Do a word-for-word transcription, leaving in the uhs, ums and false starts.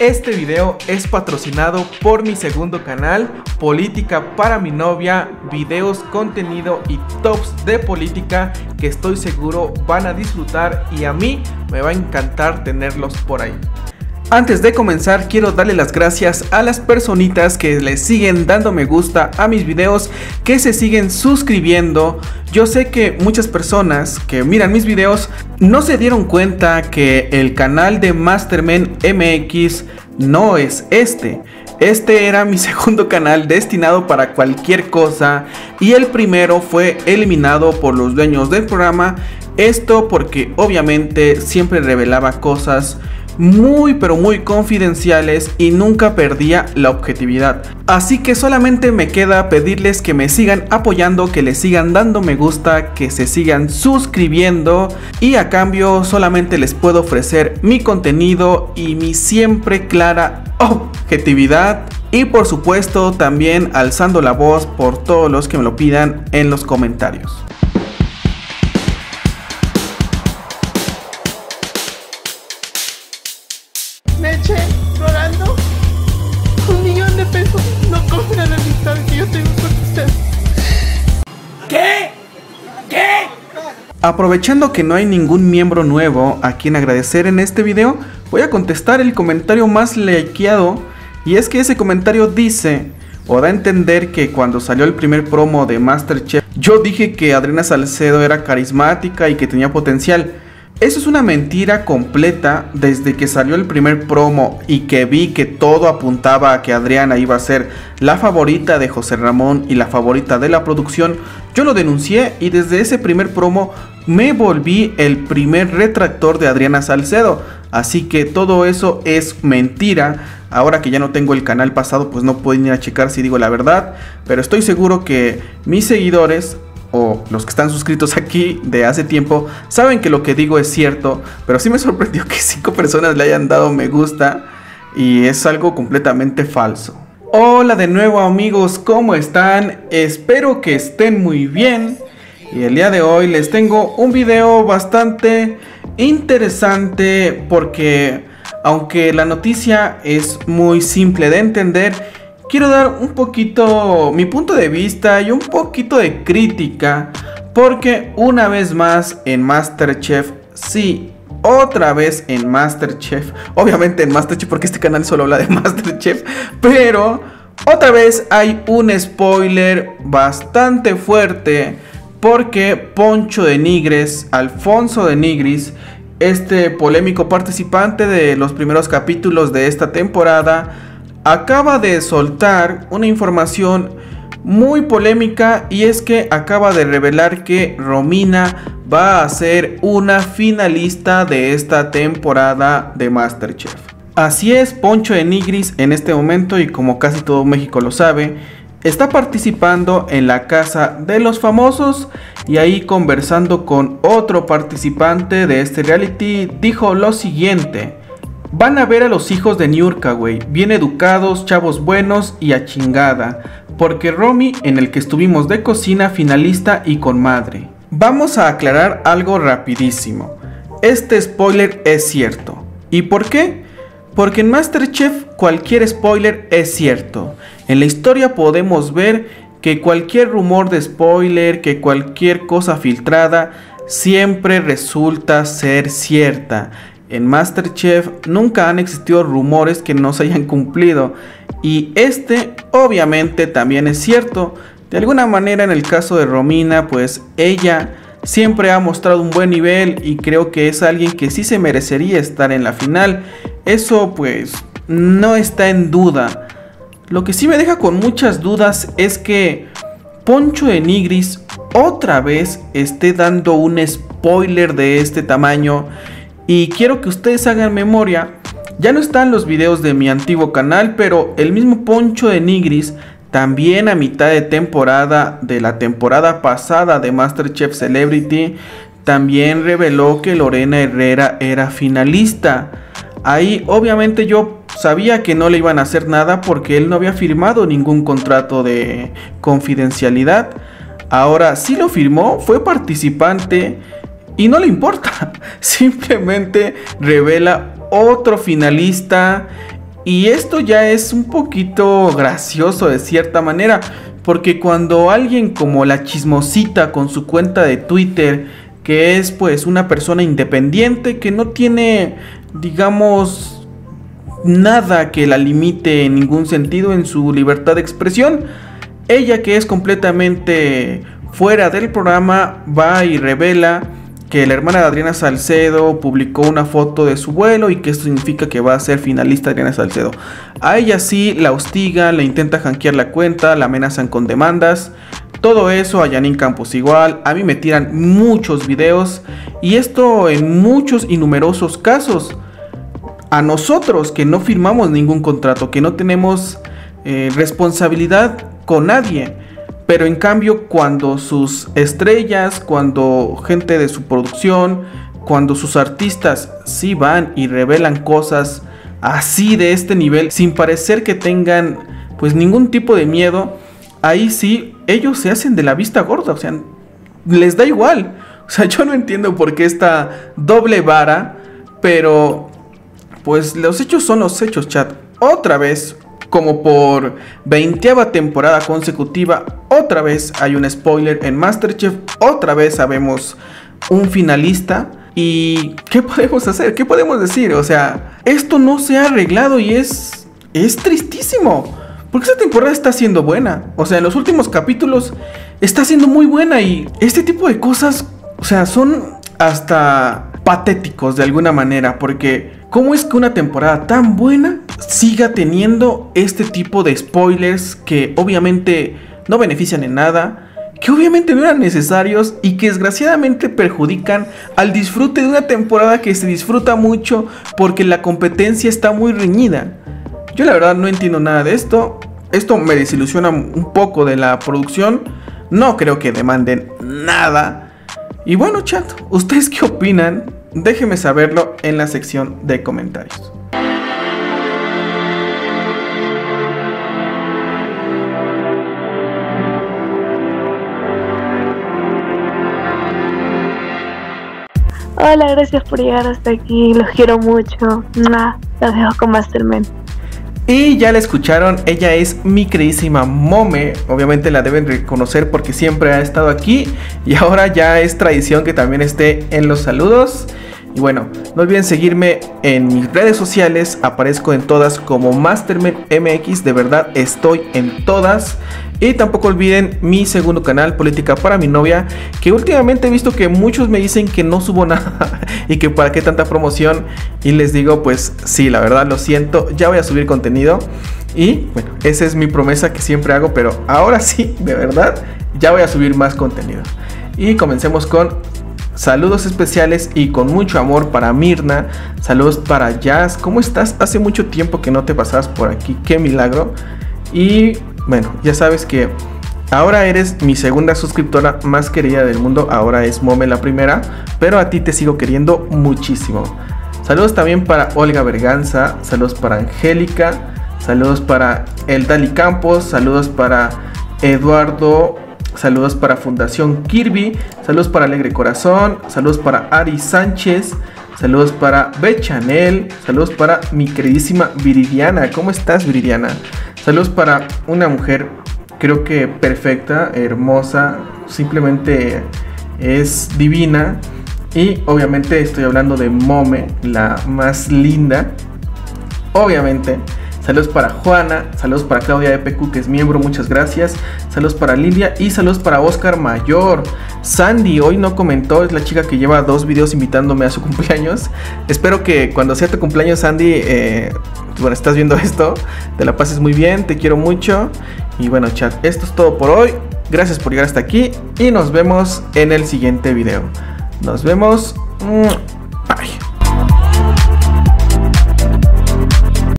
Este video es patrocinado por mi segundo canal, Política para mi novia, videos, contenido y tops de política que estoy seguro van a disfrutar y a mí me va a encantar tenerlos por ahí. Antes de comenzar, quiero darle las gracias a las personitas que le siguen dando me gusta a mis videos, que se siguen suscribiendo. Yo sé que muchas personas que miran mis videos no se dieron cuenta que el canal de Masterman M X no es este. Este era mi segundo canal destinado para cualquier cosa y el primero fue eliminado por los dueños del programa. Esto porque obviamente siempre revelaba cosas muy pero muy confidenciales y nunca perdía la objetividad. Así que solamente me queda pedirles que me sigan apoyando, que le sigan dando me gusta, que se sigan suscribiendo y a cambio solamente les puedo ofrecer mi contenido y mi siempre clara objetividad. Y por supuesto también alzando la voz por todos los que me lo pidan en los comentarios. Me eché llorando. Un millón de pesos no compra la amistad que yo tengo con usted. ¿Qué? ¿Qué? Aprovechando que no hay ningún miembro nuevo a quien agradecer en este video, voy a contestar el comentario más likeado. Y es que ese comentario dice o da a entender que cuando salió el primer promo de MasterChef, yo dije que Adriana Salcedo era carismática y que tenía potencial. Eso es una mentira completa. Desde que salió el primer promo y que vi que todo apuntaba a que Adriana iba a ser la favorita de José Ramón y la favorita de la producción, yo lo denuncié y desde ese primer promo me volví el primer retractor de Adriana Salcedo. Así que todo eso es mentira. Ahora que ya no tengo el canal pasado, pues no pueden ir a checar si digo la verdad, pero estoy seguro que mis seguidores o los que están suscritos aquí de hace tiempo saben que lo que digo es cierto. Pero sí me sorprendió que cinco personas le hayan dado me gusta y es algo completamente falso. Hola de nuevo amigos, ¿cómo están? Espero que estén muy bien. Y el día de hoy les tengo un video bastante interesante porque aunque la noticia es muy simple de entender, quiero dar un poquito mi punto de vista y un poquito de crítica, porque una vez más en MasterChef, sí, otra vez en MasterChef, obviamente en MasterChef porque este canal solo habla de MasterChef, pero otra vez hay un spoiler bastante fuerte, porque Poncho de Nigres, Alfonso de Nigris, este polémico participante de los primeros capítulos de esta temporada, acaba de soltar una información muy polémica, y es que acaba de revelar que Romina va a ser una finalista de esta temporada de MasterChef. Así es, Poncho de Nigris en este momento, y como casi todo México lo sabe, está participando en la Casa de los Famosos, y ahí conversando con otro participante de este reality dijo lo siguiente: van a ver a los hijos de Niurka, güey, bien educados, chavos buenos y a chingada, porque Romy, en el que estuvimos de cocina, finalista y con madre. Vamos a aclarar algo rapidísimo. Este spoiler es cierto. ¿Y por qué? Porque en MasterChef cualquier spoiler es cierto. En la historia podemos ver que cualquier rumor de spoiler, que cualquier cosa filtrada, siempre resulta ser cierta. En MasterChef nunca han existido rumores que no se hayan cumplido, y este obviamente también es cierto. De alguna manera en el caso de Romina, pues ella siempre ha mostrado un buen nivel y creo que es alguien que sí se merecería estar en la final. Eso pues no está en duda. Lo que sí me deja con muchas dudas es que Poncho de Nigris otra vez esté dando un spoiler de este tamaño. Y quiero que ustedes hagan memoria. Ya no están los videos de mi antiguo canal, pero el mismo Poncho de Nigris también a mitad de temporada de la temporada pasada de MasterChef Celebrity también reveló que Lorena Herrera era finalista. Ahí obviamente yo sabía que no le iban a hacer nada porque él no había firmado ningún contrato de confidencialidad. Ahora sí lo firmó, fue participante y no le importa. Simplemente revela otro finalista Y esto ya es un poquito gracioso de cierta manera, porque cuando alguien como la Chismosita con su cuenta de Twitter, que es pues una persona independiente que no tiene, digamos, nada que la limite en ningún sentido en su libertad de expresión, ella, que es completamente fuera del programa, va y revela que la hermana de Adriana Salcedo publicó una foto de su vuelo y que esto significa que va a ser finalista Adriana Salcedo. A ella sí la hostigan, le intenta hackear la cuenta, la amenazan con demandas. Todo eso a Janine Campos igual. A mí me tiran muchos videos, y esto en muchos y numerosos casos. A nosotros que no firmamos ningún contrato, que no tenemos eh, responsabilidad con nadie, pero en cambio cuando sus estrellas, cuando gente de su producción, cuando sus artistas sí van y revelan cosas así de este nivel, sin parecer que tengan pues ningún tipo de miedo, ahí sí ellos se hacen de la vista gorda, o sea, les da igual. O sea, yo no entiendo por qué esta doble vara, pero pues los hechos son los hechos, chat. Otra vez, como por veinteava temporada consecutiva, otra vez hay un spoiler en MasterChef, otra vez sabemos un finalista. ¿Y qué podemos hacer? ¿Qué podemos decir? O sea, esto no se ha arreglado y es, es tristísimo, porque esta temporada está siendo buena. O sea, en los últimos capítulos está siendo muy buena, y este tipo de cosas, o sea, son hasta patéticos de alguna manera, porque ¿cómo es que una temporada tan buena siga teniendo este tipo de spoilers que obviamente no benefician en nada, que obviamente no eran necesarios y que desgraciadamente perjudican al disfrute de una temporada que se disfruta mucho porque la competencia está muy reñida? Yo la verdad no entiendo nada de esto. Esto me desilusiona un poco de la producción. No creo que demanden nada. Y bueno, chat, ¿ustedes qué opinan? Déjenme saberlo en la sección de comentarios. Hola, gracias por llegar hasta aquí, los quiero mucho. Nah, los dejo con Masterman. Y ya la escucharon, ella es mi queridísima Mome. Obviamente la deben reconocer porque siempre ha estado aquí, y ahora ya es tradición que también esté en los saludos. Y bueno, no olviden seguirme en mis redes sociales, aparezco en todas como Masterman M X, de verdad estoy en todas. Y tampoco olviden mi segundo canal, Política para mi novia, que últimamente he visto que muchos me dicen que no subo nada y que para qué tanta promoción, y les digo pues sí, la verdad lo siento, ya voy a subir contenido. Y bueno, esa es mi promesa que siempre hago, pero ahora sí, de verdad, ya voy a subir más contenido. Y comencemos con saludos especiales y con mucho amor para Mirna. Saludos para Jazz. ¿Cómo estás? Hace mucho tiempo que no te pasabas por aquí. Qué milagro. Y bueno, ya sabes que ahora eres mi segunda suscriptora más querida del mundo. Ahora es Mome la primera, pero a ti te sigo queriendo muchísimo. Saludos también para Olga Berganza. Saludos para Angélica. Saludos para El Dali Campos. Saludos para Eduardo. Saludos para Fundación Kirby. Saludos para Alegre Corazón. Saludos para Ari Sánchez. Saludos para Bechanel. Saludos para mi queridísima Viridiana. ¿Cómo estás, Viridiana? Saludos para una mujer, creo que perfecta, hermosa, simplemente es divina. Y obviamente estoy hablando de Mome, la más linda. Obviamente. Saludos para Juana, saludos para Claudia de P Q, que es miembro, muchas gracias. Saludos para Lilia y saludos para Oscar Mayor. Sandy hoy no comentó, es la chica que lleva dos videos invitándome a su cumpleaños. Espero que cuando sea tu cumpleaños, Sandy, eh, bueno, estás viendo esto, te la pases muy bien, te quiero mucho. Y bueno, chat, esto es todo por hoy. Gracias por llegar hasta aquí y nos vemos en el siguiente video. Nos vemos. Bye.